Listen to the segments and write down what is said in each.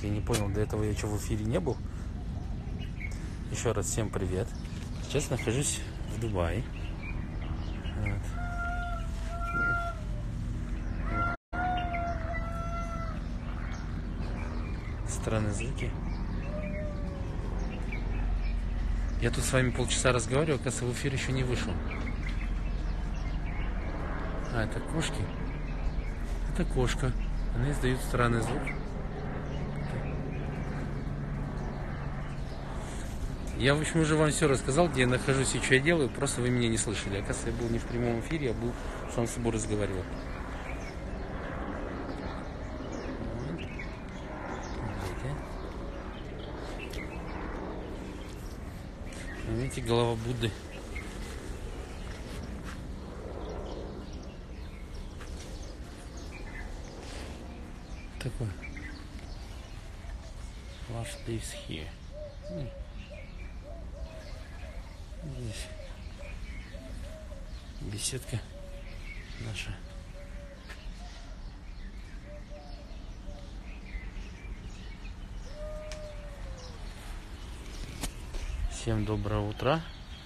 Я не понял, до этого я что, в эфире не был. Еще раз всем привет. Сейчас нахожусь в Дубае. Вот. Странные звуки. Я тут с вами полчаса разговариваю, оказывается, в эфир еще не вышел. А, это кошки. Это кошка. Они издают странный звук. Я, в общем, уже вам все рассказал, где я нахожусь и что я делаю, просто вы меня не слышали. Оказывается, я был не в прямом эфире, я был сам с собой разговаривал. Видите, голова Будды. Такое. Love lives here. Здесь беседка наша. Всем доброго утра.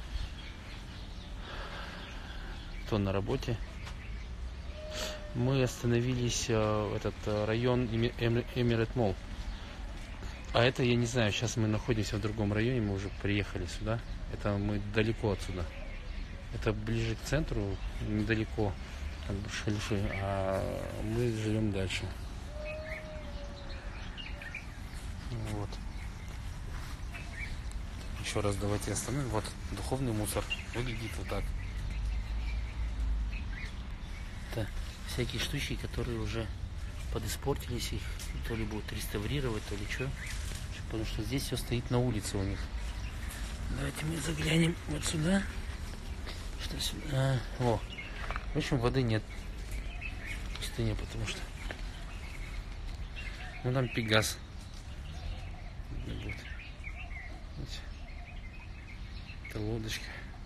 Кто на работе? Мы остановились в этот район Эмират Молл. А это, я не знаю, сейчас мы находимся в другом районе, мы уже приехали сюда. Это мы далеко отсюда. Это ближе к центру, недалеко от Бурж-Халифы, а мы живем дальше. Вот. Еще раз давайте остановим. Вот духовный мусор. Выглядит вот так. Это всякие штучки, которые уже подиспортились, их то ли будут реставрировать, то ли что. Потому что здесь все стоит на улице у них. Давайте мы заглянем вот сюда. Что сюда? О. В общем, воды нет. Пустыня, потому что. Ну там Пегас. Вот. Это лодочка.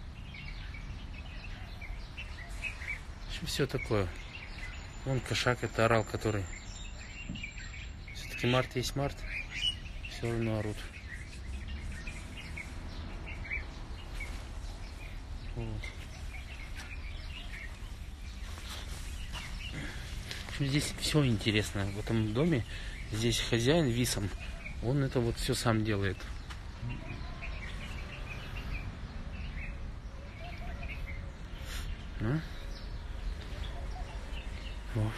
В общем, все такое. Вон кошак, это орал, который. Все-таки март есть март. Все равно орут. Вот. В общем, здесь все интересно. В этом доме здесь хозяин Висом. Он это вот все сам делает. А? Вот.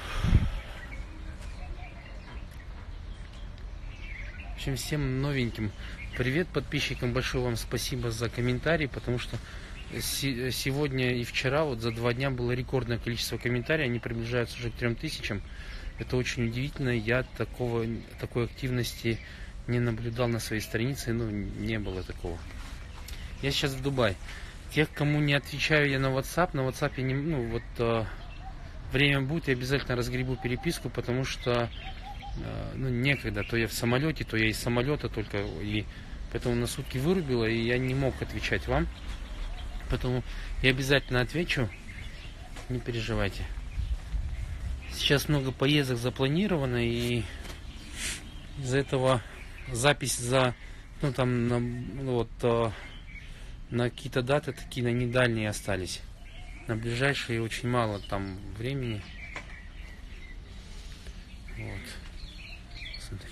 В общем, всем новеньким привет, подписчикам, большое вам спасибо за комментарии, потому что сегодня и вчера, вот за 2 дня было рекордное количество комментариев, они приближаются уже к 3000. Это очень удивительно, я такой активности не наблюдал на своей странице, ну, не было такого. Я сейчас в Дубае. Тех, кому не отвечаю я на WhatsApp я не, ну, вот время будет, я обязательно разгребу переписку, потому что ну, некогда, то я в самолете, то я из самолета только, и поэтому на сутки вырубило, и я не мог отвечать вам. Поэтому я обязательно отвечу, не переживайте. Сейчас много поездок запланировано, и из-за этого запись ну там, на какие-то даты такие, на недальние остались. На ближайшие очень мало там времени. Вот. Смотрите.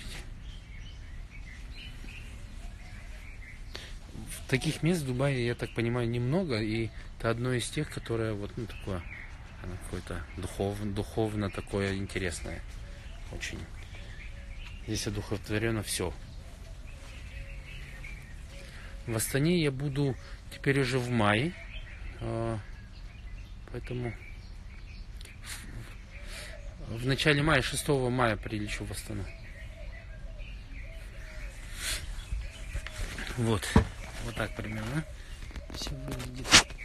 Таких мест в Дубае, я так понимаю, немного, и это одно из тех, которое вот, ну, такое, оно какое-то духовно такое интересное. Очень. Здесь одухотворено все. В Астане я буду теперь уже в мае, поэтому в начале мая, 6 мая прилечу в Астану. Вот. Вот так примерно все выглядит.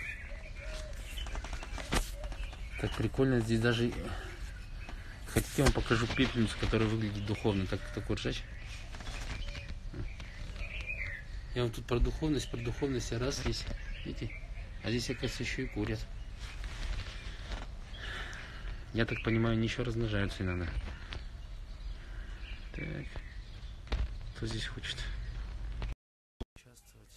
Так прикольно. Здесь даже... Хотите, я вам покажу пепельницу, которая выглядит духовно. Такой ржач. Я вам тут про духовность, а раз здесь, видите? А здесь, оказывается, еще и курят. Я так понимаю, они еще размножаются иногда. Так. кто здесь хочет участвовать.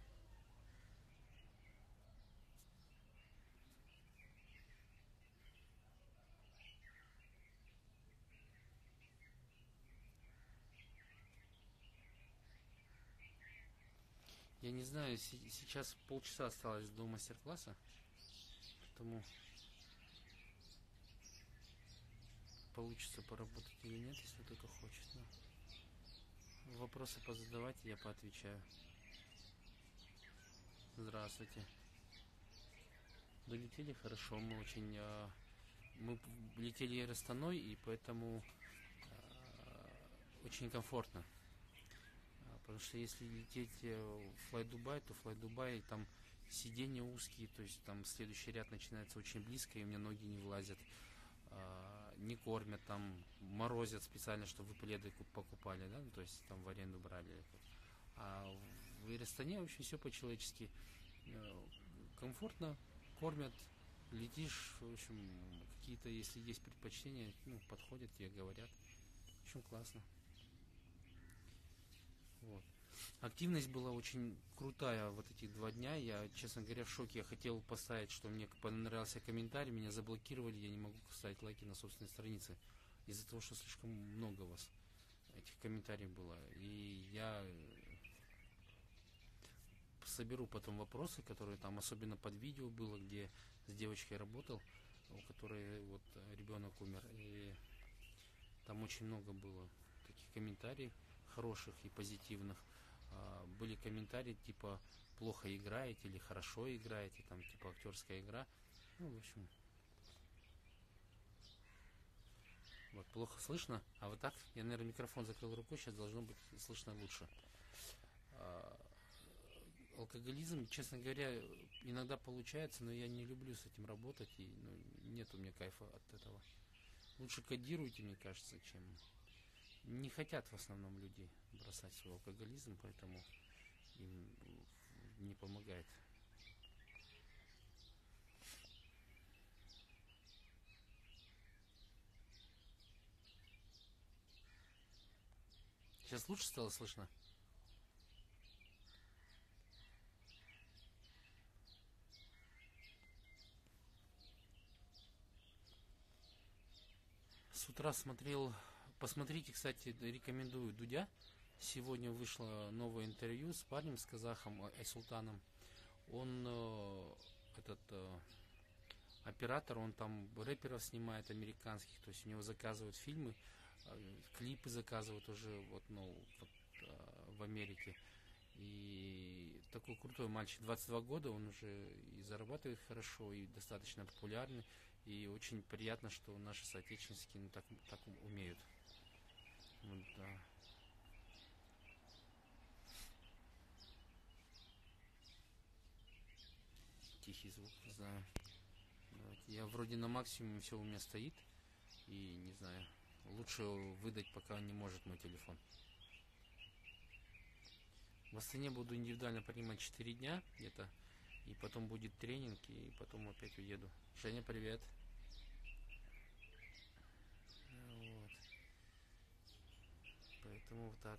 Я не знаю, сейчас полчаса осталось до мастер-класса, поэтому получится поработать или нет, если только хочет. Но вопросы позадавать, я поотвечаю. Здравствуйте. Долетели хорошо, мы летели Астаной, и поэтому очень комфортно. Потому что если лететь в Fly то Fly там сиденья узкие, то есть там следующий ряд начинается очень близко, и у меня ноги не влазят. Не кормят, там морозят специально, чтобы вы пледы покупали, да, ну, то есть там в аренду брали. А в Ирастане вообще все по-человечески. Комфортно, кормят, летишь, в общем, какие-то, если есть предпочтения, ну, подходят тебе, говорят. В общем, классно. Вот. Активность была очень крутая вот эти 2 дня. Я, честно говоря, в шоке. Я хотел поставить, что мне понравился комментарий, меня заблокировали, я не могу ставить лайки на собственной странице. Из-за того, что слишком много у вас этих комментариев было. И я соберу потом вопросы, которые там, особенно под видео было, где с девочкой работал, у которой вот ребенок умер. И там очень много было таких комментариев, хороших и позитивных. Были комментарии типа плохо играете или хорошо играете, там типа актерская игра. Ну, в общем. Вот, плохо слышно. А вот так, я, наверное, микрофон закрыл рукой, сейчас должно быть слышно лучше. Алкоголизм, честно говоря, иногда получается, но я не люблю с этим работать, и нет у меня кайфа от этого. Лучше кодируйте, мне кажется, чем... Не хотят в основном люди бросать свой алкоголизм, поэтому им не помогает. Сейчас лучше стало слышно? С утра смотрел, посмотрите, кстати, рекомендую Дудя. Сегодня вышло новое интервью с парнем, с казахом Айсултаном. Он оператор, он там рэперов снимает американских, то есть у него заказывают фильмы, клипы заказывают уже в Америке. И такой крутой мальчик, 22 года, он уже и зарабатывает хорошо, и достаточно популярный. И очень приятно, что наши соотечественники так умеют. Вот, да. Тихий звук, не знаю. Давайте. Я вроде на максимуме, все у меня стоит. И не знаю, лучше выдать, пока не может мой телефон. В Астане буду индивидуально принимать 4 дня где-то. И потом будет тренинг, и потом опять уеду. Женя, привет. Вот. Поэтому вот так.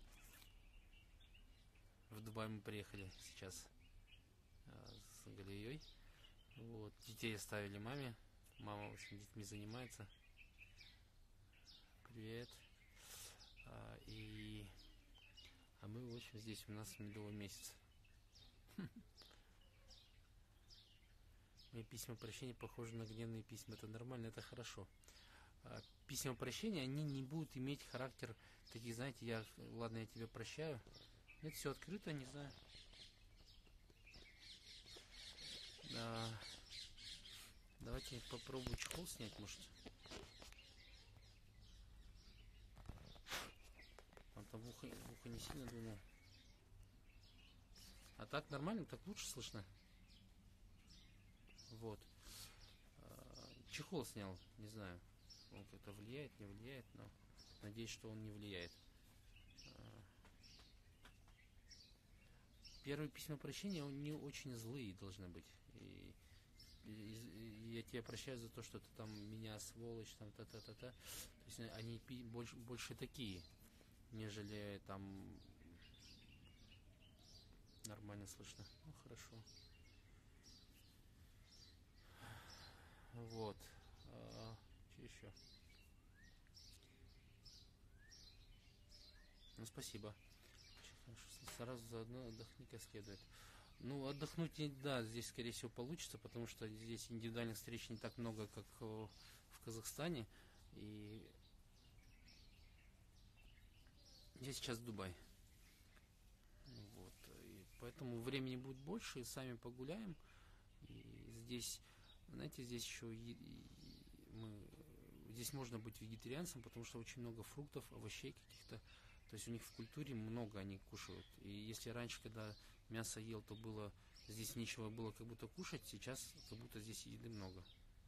В Дубай мы приехали сейчас с Галией. Вот. Детей оставили маме. Мама, в общем, детьми занимается. Привет. А мы, в общем, здесь у нас медовый месяц. Мои письма прощения похожи на гневные письма. Это нормально, это хорошо. Письма прощения, они не будут иметь характер таких, знаете, ладно, я тебя прощаю. Нет, все открыто, не знаю. Давайте попробую чехол снять, может. Он там в ухо не сильно думал. А так нормально, так лучше слышно. Вот. Чехол снял, не знаю, он как-то влияет, не влияет, но надеюсь, что он не влияет. Первые письма прощения, они очень злые должны быть. И я тебя прощаю за то, что ты там меня сволочь, там та-та-та-та. То есть они больше такие. нежели там нормально слышно. Ну, хорошо. Вот. Что еще? Ну, спасибо. Сразу заодно отдохни как следует. Ну, отдохнуть, да, здесь, скорее всего, получится, потому что здесь индивидуальных встреч не так много, как в Казахстане. И я сейчас в Дубае. Вот. И поэтому времени будет больше, и сами погуляем. И здесь, знаете, здесь еще здесь можно быть вегетарианцем, потому что очень много фруктов, овощей каких-то. То есть у них в культуре много они кушают. И если раньше, когда мясо ел, то было здесь нечего было как будто кушать, сейчас как будто здесь еды много.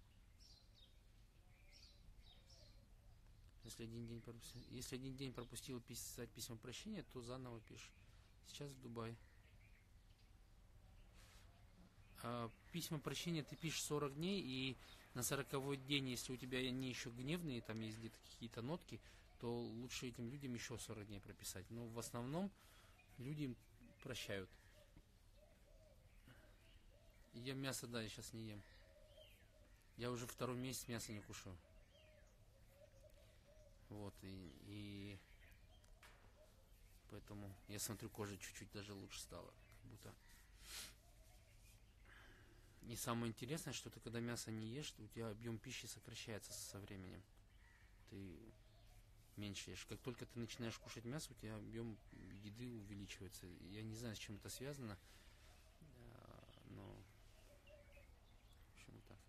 Если один день пропустил писать письма прощения, то заново пишешь. Сейчас в Дубае. Письма прощения ты пишешь 40 дней, и на 40-й день, если у тебя они еще гневные, там есть где-то какие-то нотки, то лучше этим людям еще 40 дней прописать. Но в основном люди прощают. Я мясо, да, я сейчас не ем. Я уже второй месяц мясо не кушаю. Вот, и поэтому я смотрю, кожа чуть-чуть даже лучше стала. Как будто. И самое интересное, что ты когда мясо не ешь, у тебя объем пищи сокращается со временем. Ты меньше ешь. Как только ты начинаешь кушать мясо, у тебя объем еды увеличивается. Я не знаю, с чем это связано, но в общем так.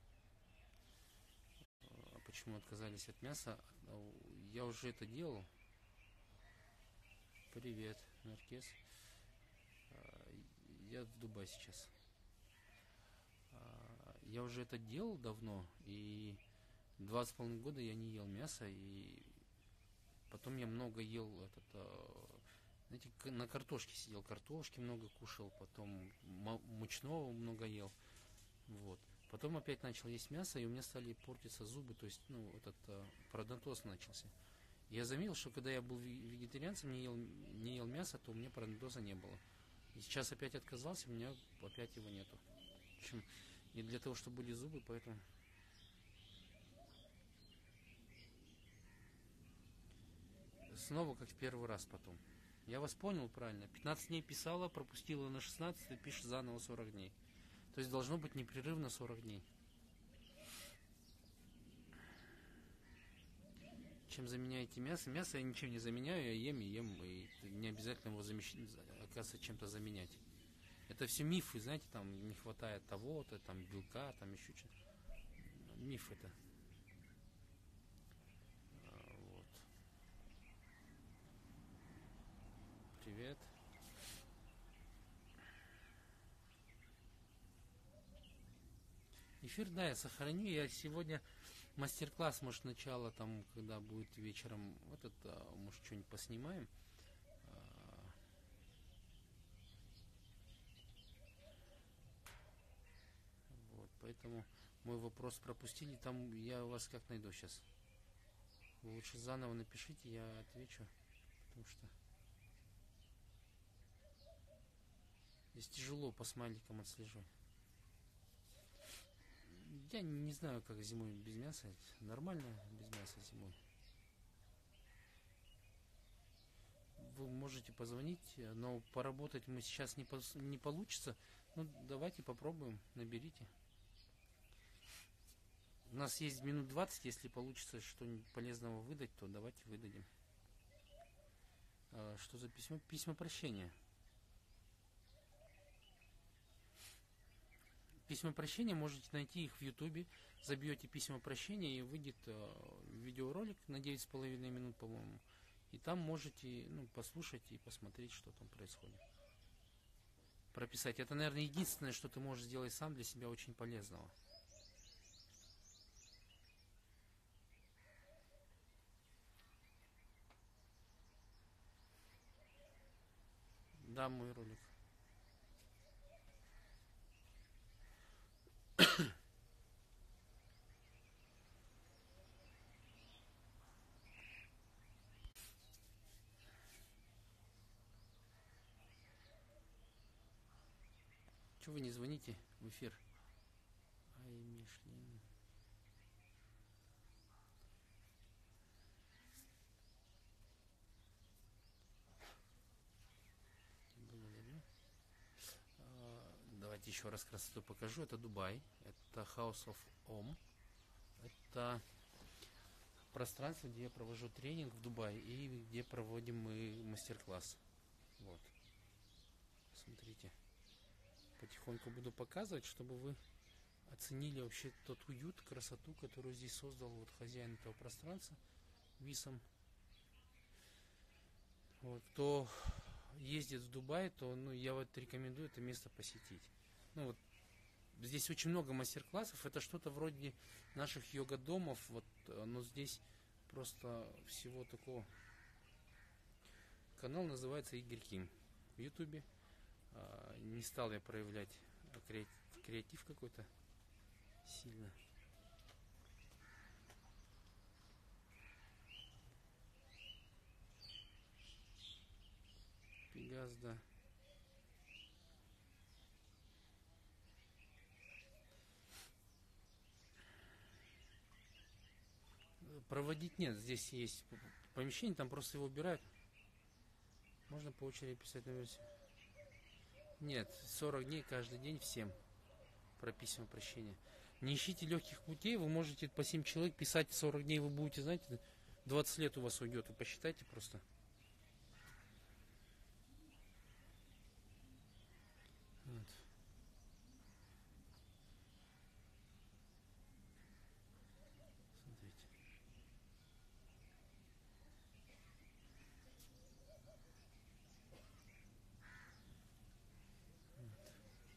А почему отказались от мяса? Я уже это делал. Привет, Наркес. Я в Дубае сейчас. Я уже это делал давно, и 2,5 года я не ел мясо, и потом я много ел знаете, на картошке сидел, картошки много кушал, потом мучного много ел, вот. Потом опять начал есть мясо, и у меня стали портиться зубы, то есть, пародонтоз начался. Я заметил, что когда я был вегетарианцем, не ел мясо, то у меня пародонтоза не было. И сейчас опять отказался, у меня опять его нету. В общем, и для того, чтобы были зубы, поэтому... Снова как в первый раз потом. Я вас понял правильно. 15 дней писала, пропустила на 16 и пишет заново 40 дней. То есть должно быть непрерывно 40 дней. Чем заменяете мясо? Мясо я ничем не заменяю, я ем и ем. И не обязательно его оказывается чем-то заменять. Это все мифы, знаете, там не хватает того-то, там белка, там еще что-то. Миф это. Вот. Привет. Эфир, да, я сохраню. Я сегодня мастер-класс, может, начало, там, когда будет вечером, может, что-нибудь поснимаем. Вот, поэтому мой вопрос пропустили. Там я вас как найду сейчас? Вы лучше заново напишите, я отвечу. Потому что здесь тяжело по смайликам отслеживать. Я не знаю, как зимой без мяса. Нормально без мяса зимой. Вы можете позвонить, но поработать мы сейчас не получится. Ну, давайте попробуем, наберите. У нас есть минут 20, если получится что-нибудь полезного выдать, то давайте выдадим. Что за письмо? Письма прощения. Письма прощения можете найти их в Ютубе. Забьете письма прощения и выйдет видеоролик на 9,5 минут, по-моему. И там можете послушать и посмотреть, что там происходит. Прописать. Это, наверное, единственное, что ты можешь сделать сам для себя очень полезного. Да, мой ролик. Чего вы не звоните в эфир? Ай, Мишлен. Благодарю. Давайте еще раз красоту покажу. Это Дубай. Это House of Om. Это пространство, где я провожу тренинг в Дубае и где проводим мы мастер-класс. Вот. Смотрите. Потихоньку буду показывать, чтобы вы оценили вообще тот уют, красоту, которую здесь создал вот хозяин этого пространства, Висам. Вот. Кто ездит в Дубай, то я вот рекомендую это место посетить. Вот. Здесь очень много мастер-классов. Это что-то вроде наших йога-домов, вот, но здесь просто всего такого. Канал называется Игорь Ким в Ютубе. Не стал я проявлять креатив какой-то сильно. Пегас, да. Проводить нет, здесь есть помещение, там просто его убирают. Можно по очереди писать на версию. Нет, 40 дней каждый день всем про письма прощения. Не ищите легких путей, вы можете по 7 человек писать 40 дней, вы будете, знаете, 20 лет у вас уйдет, вы посчитайте просто. Вот. Смотрите. Вот.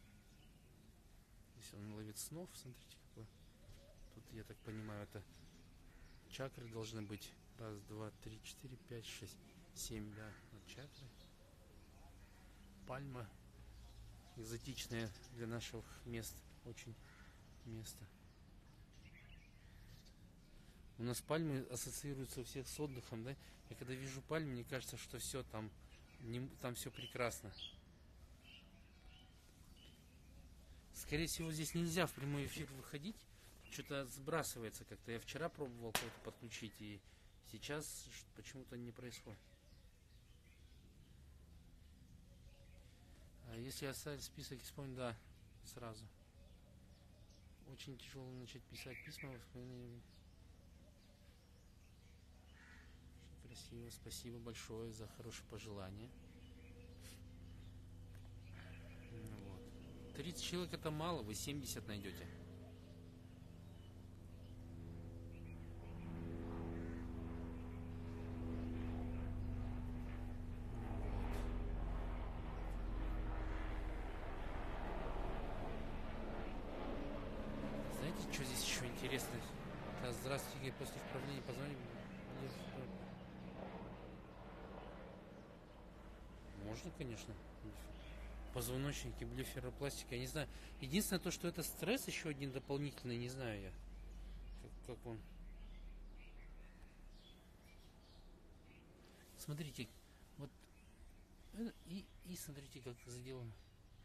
Здесь он ловит снов, смотрите какой. Тут, я так понимаю, это чакры должны быть. Раз, два, три, четыре, пять, шесть, 7, да. Вот чакры. Пальма. Экзотичное для наших мест. Очень место. У нас пальмы ассоциируются у всех с отдыхом, да? Я когда вижу пальмы, мне кажется, что все там все прекрасно. Скорее всего, здесь нельзя в прямой эфир выходить. Что-то сбрасывается как-то. Я вчера пробовал кого-то подключить, и сейчас почему-то не происходит. А если оставить список, вспомнить, да, сразу. Очень тяжело начать писать письма. Красиво, спасибо большое за хорошее пожелание. Вот. 30 человек это мало, вы 70 найдете. Знаете, что здесь еще интересно? Здравствуйте, после вправления позвонить. Можно, конечно. Позвоночники, блеферопластика, я не знаю. Единственное то, что это стресс еще один дополнительный, не знаю я. Как он. Смотрите, вот и смотрите, как сделано.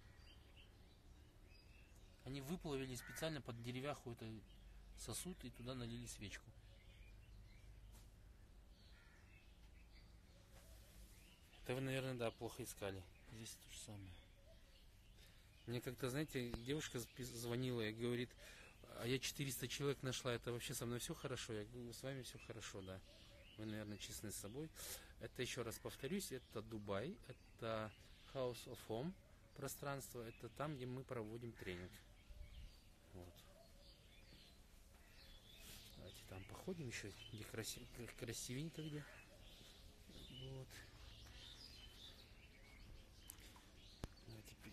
Они выплавили специально под деревяху это сосуд и туда налили свечку. Это вы, наверное, да, плохо искали. Здесь то же самое. Мне как-то, знаете, девушка звонила и говорит, а я 400 человек нашла, это вообще со мной все хорошо? Я говорю, с вами все хорошо, да. Вы, наверное, честны с собой. Это, еще раз повторюсь, это Дубай, это House of Om пространство, это там, где мы проводим тренинг. Вот. Давайте там походим еще, где красивенько где. Вот. А теперь.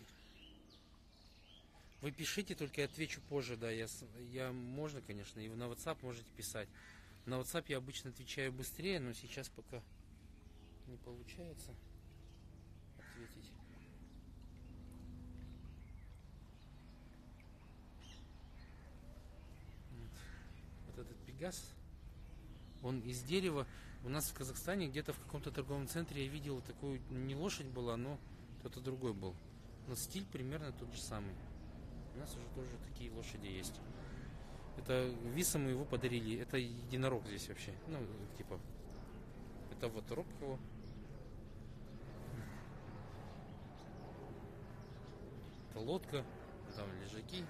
Вы пишите, только я отвечу позже, да, я можно, конечно, и на WhatsApp можете писать. На WhatsApp я обычно отвечаю быстрее, но сейчас пока не получается ответить. Вот этот Пегас, он из дерева. У нас в Казахстане где-то в каком-то торговом центре я видел такую, не лошадь была, но кто-то другой был. Но стиль примерно тот же самый. У нас уже тоже такие лошади есть. Это Виса, мы его подарили. Это единорог здесь вообще. Ну, типа. Это вот рог его. Это лодка. Там лежаки.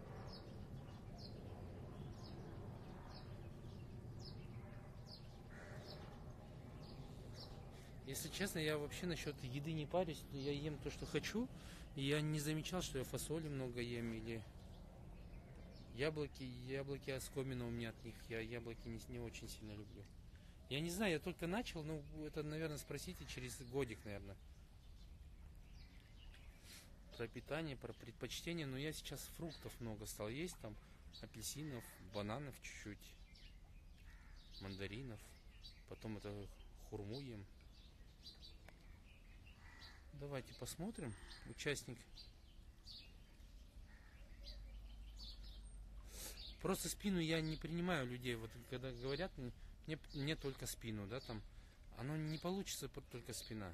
Если честно, я вообще насчет еды не парюсь. Я ем то, что хочу. И я не замечал, что я фасоли много ем или яблоки оскомина у меня от них. Я яблоки не очень сильно люблю. Я не знаю, я только начал, ну это, наверное, спросите через годик, наверное. Про питание, про предпочтение. Но я сейчас фруктов много стал есть. Там апельсинов, бананов чуть-чуть, мандаринов. Потом это хурму ем. Давайте посмотрим. Участник. Просто спину я не принимаю людей. Вот когда говорят, мне только спину, да, там. Оно не получится только спина.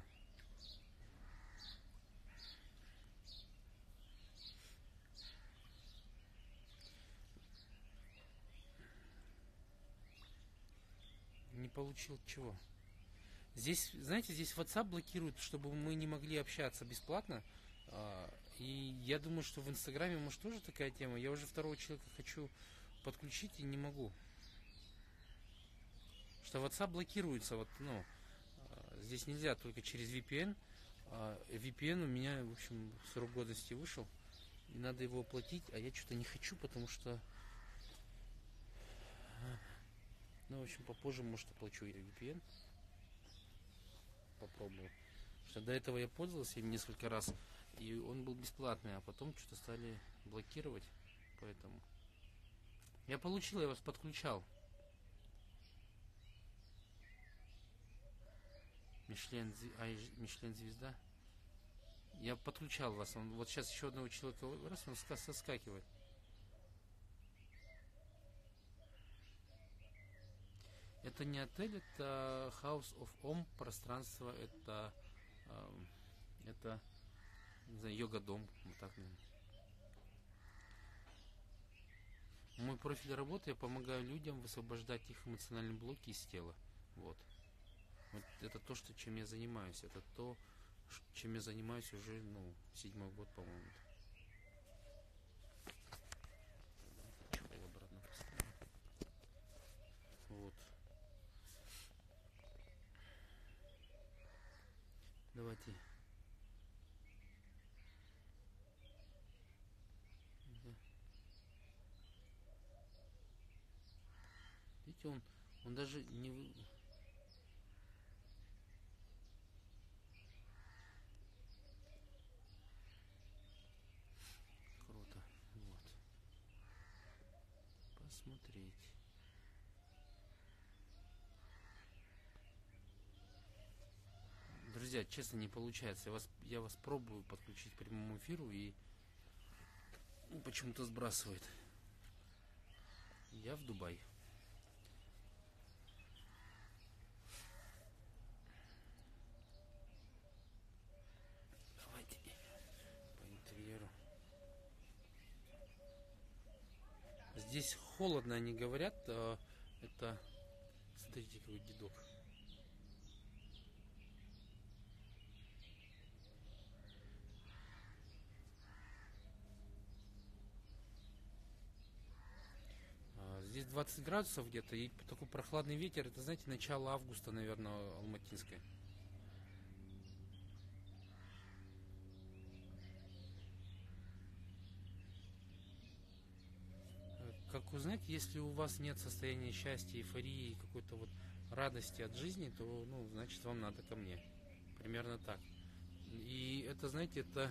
Не получил чего? Здесь, знаете, здесь WhatsApp блокирует, чтобы мы не могли общаться бесплатно. И я думаю, что в Инстаграме, может, тоже такая тема. Я уже второго человека хочу подключить и не могу. Что WhatsApp блокируется, вот, ну, здесь нельзя только через VPN. VPN у меня, в общем, срок годности вышел. И надо его оплатить, а я что-то не хочу, потому что... Ну, в общем, попозже, может, оплачу я VPN. Попробую. Потому что до этого я пользовался им несколько раз, и он был бесплатный, а потом что-то стали блокировать. Поэтому... Я получил, я вас подключал. Мишлен звезда. Я подключал вас. Вот сейчас еще одного человека раз, он соскакивает. Это не отель, это House of Om, пространство, это не знаю, йога-дом, вот так, наверное. Мой профиль работы, я помогаю людям высвобождать их эмоциональные блоки из тела. Вот. Вот это то, чем я занимаюсь. Это то, чем я занимаюсь уже, ну, 7-й год, по-моему. Чехол обратно поставлю. Вот. Давайте. Видите, он даже не... Круто. Вот. Посмотреть. Друзья, честно, не получается. Я вас пробую подключить к прямому эфиру и почему-то сбрасывает. Я в Дубай. Давайте по интерьеру. Здесь холодно, они говорят. Это... Смотрите, какой дедок. Здесь 20 градусов где-то, и такой прохладный ветер. Это, знаете, начало августа, наверное, алматинское. Как узнать, если у вас нет состояния счастья, эйфории, какой-то вот радости от жизни, то, ну, значит, вам надо ко мне. Примерно так. И это, знаете, это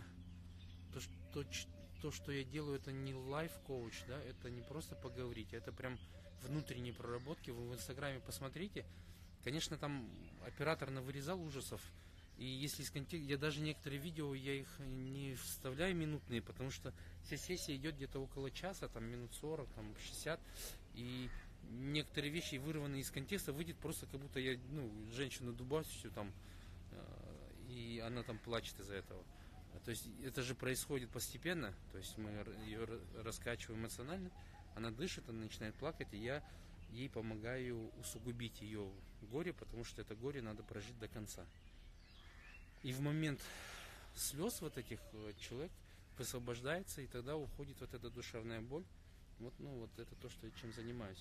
то, что я делаю, это не лайф-коуч, да, это не просто поговорить, это прям внутренние проработки. Вы в Инстаграме посмотрите. Конечно, там оператор навырезал ужасов. И если из контекста, я даже некоторые видео, я их не вставляю минутные, потому что вся сессия идет где-то около часа, там минут 40, там 60. И некоторые вещи, вырванные из контекста, выйдет просто как будто я, ну, женщину дубасю там, и она там плачет из-за этого. То есть это же происходит постепенно, то есть мы ее раскачиваем эмоционально, она дышит, она начинает плакать, и я ей помогаю усугубить ее горе, потому что это горе надо прожить до конца. И в момент слез вот этих человек высвобождается, и тогда уходит вот эта душевная боль. Вот, ну, вот это то, что, чем занимаюсь.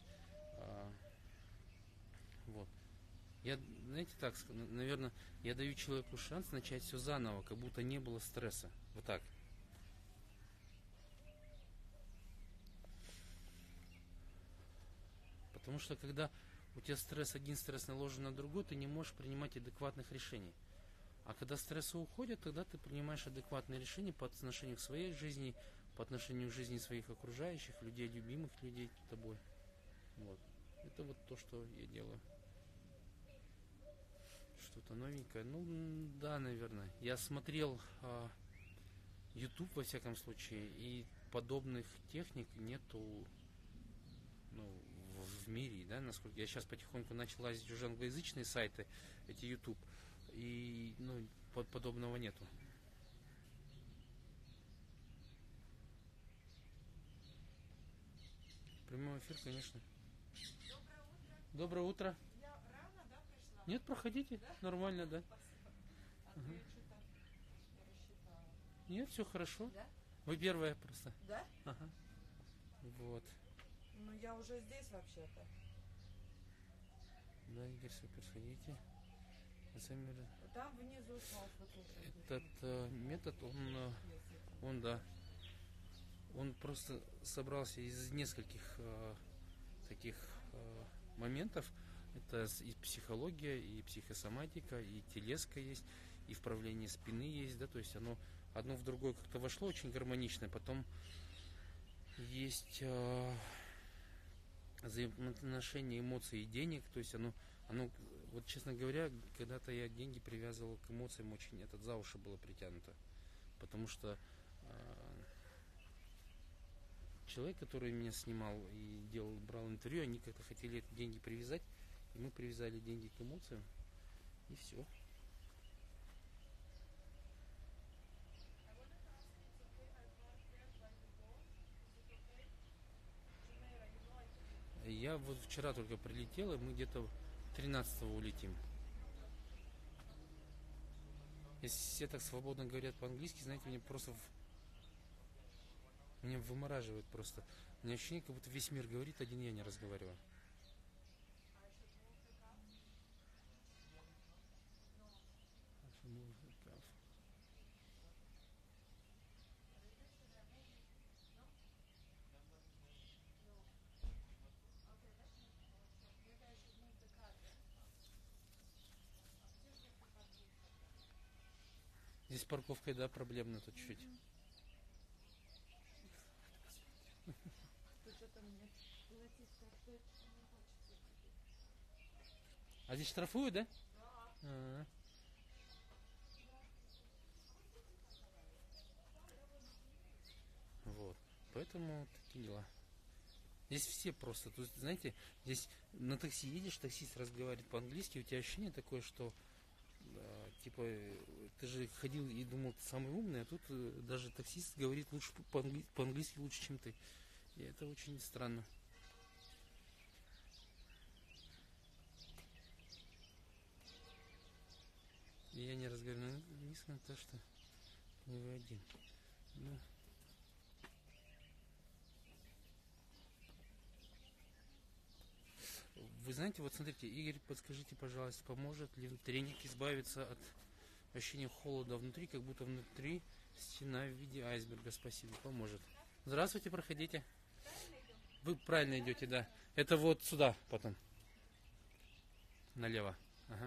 Вот. Я, знаете, так, наверное, я даю человеку шанс начать все заново, как будто не было стресса. Вот так. Потому что когда у тебя стресс, один стресс наложен на другой, ты не можешь принимать адекватных решений. А когда стрессы уходят, тогда ты принимаешь адекватные решения по отношению к своей жизни, по отношению к жизни своих окружающих, людей, любимых людей тобой. Вот. Это вот то, что я делаю. Что-то новенькое. Ну, да, наверное. Я смотрел YouTube, во всяком случае, и подобных техник нету, ну, в мире, да, насколько я сейчас потихоньку начал лазить уже англоязычные сайты, эти YouTube, и, ну, подобного нету. Прямой эфир, конечно. Доброе утро. Я рано, да, пришла? Нет, проходите. Да? Нормально, да. Спасибо. А то я что-то не рассчитала. Нет, все хорошо. Да? Вы первая просто. Да? Ага. Вот. Ну, я уже здесь вообще-то. Да, Игорь, супер, сходите. Там внизу класс вот тут. Этот метод, он, да, он просто собрался из нескольких таких моментов. Это и психология, и психосоматика, и телеска есть, и вправление спины есть, да, то есть оно одно в другое как-то вошло очень гармонично. Потом есть взаимоотношения эмоций и денег, то есть оно, вот честно говоря, когда-то я деньги привязывал к эмоциям, очень этот за уши было притянуто, потому что человек, который меня снимал и брал интервью, они как-то хотели эти деньги привязать, и мы привязали деньги к эмоциям, и все. Я вот вчера только прилетел, и мы где-то 13-го улетим. Если все так свободно говорят по-английски, знаете, меня вымораживает просто. У меня ощущение, как будто весь мир говорит, один я не разговариваю. Здесь с парковкой, да, проблемно тут чуть-чуть. А здесь штрафуют, да? А-а-а. Вот. Поэтому такие дела. Здесь все просто, тут, знаете, здесь на такси едешь, таксист разговаривает по-английски, у тебя ощущение такое, что типа ты же ходил и думал, ты самый умный, а тут даже таксист говорит лучше по-английски лучше, чем ты. И это очень странно. И я не разговариваю на английском, то что не вы один. Ну. Вы знаете, вот смотрите, Игорь, подскажите, пожалуйста, поможет ли тренинг избавиться от ощущения холода внутри, как будто внутри стена в виде айсберга? Спасибо, поможет. Здравствуйте, проходите. Вы правильно идете, да. Это вот сюда потом. Налево. Ага.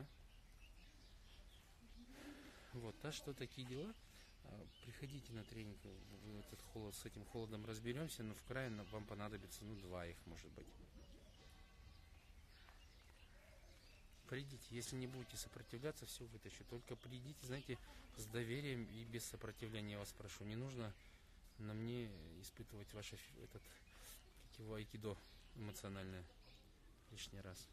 Вот, а что такие дела? Приходите на тренинг, этот холод, с этим холодом разберемся, но в крае вам понадобится, 2 их, может быть. Придите, если не будете сопротивляться, все вытащу. Только придите, знаете, с доверием и без сопротивления, я вас прошу. Не нужно на мне испытывать ваше айкидо эмоциональное лишний раз.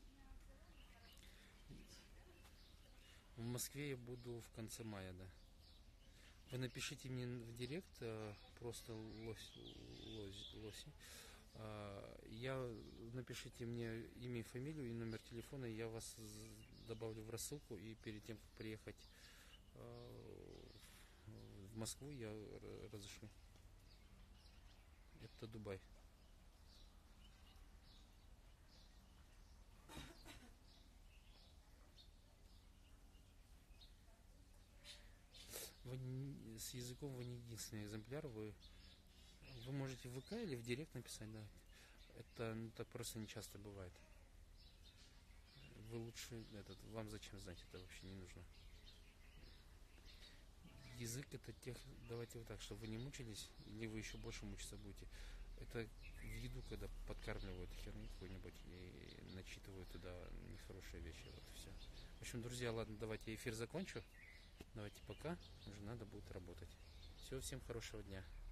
В Москве я буду в конце мая, да. Вы напишите мне в директ, просто лоси. Напишите мне имя и фамилию и номер телефона, я вас добавлю в рассылку, и перед тем, как приехать в Москву, я разошлю. Это Дубай. С языком вы не единственный экземпляр. Вы можете в ВК или в директ написать, да. Это так просто не часто бывает. Вы лучше вам зачем знать, это вообще не нужно. Язык это давайте вот так, чтобы вы не мучились, или вы еще больше мучиться будете. Это в еду, когда подкармливают херню какую-нибудь и начитывают туда нехорошие вещи. Вот все. В общем, друзья, ладно, давайте я эфир закончу. Давайте пока. Уже надо будет работать. Всего, всем хорошего дня.